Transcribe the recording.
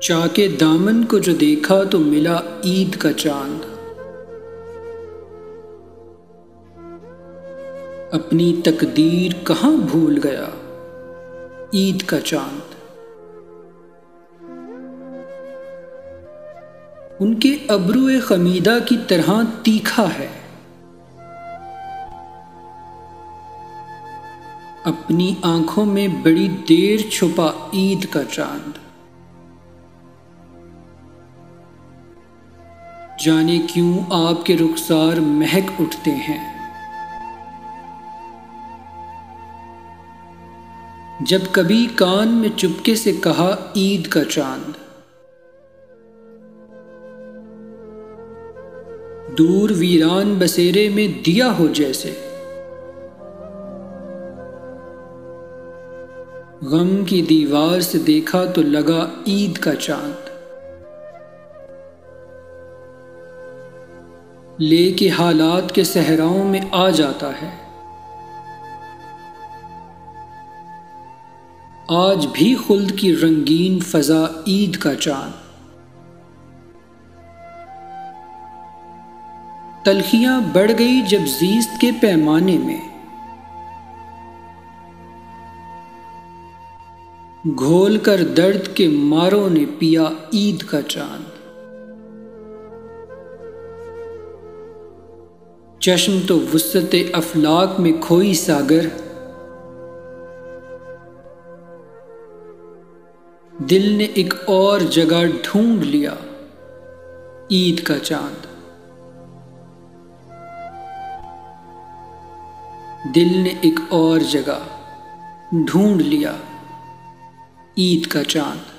चाके दामन को जो देखा तो मिला ईद का चांद। अपनी तकदीर कहाँ भूल गया ईद का चांद। उनके अब्रुए खमीदा की तरह तीखा है, अपनी आंखों में बड़ी देर छुपा ईद का चांद। जाने क्यों आपके रुखसार महक उठते हैं, जब कभी कान में चुपके से कहा ईद का चांद। दूर वीरान बसेरे में दिया हो जैसे, गम की दीवार से देखा तो लगा ईद का चांद। लेके हालात के सहराओं में आ जाता है, आज भी खुल्द की रंगीन फजा ईद का चांद। तलखियां बढ़ गई जब ज़ीस्त के पैमाने में, घोल कर दर्द के मारों ने पिया ईद का चांद। चश्म तो वुस्सते अफलाक में खोई सागर, दिल ने एक और जगह ढूंढ लिया ईद का चांद। दिल ने एक और जगह ढूंढ लिया ईद का चांद।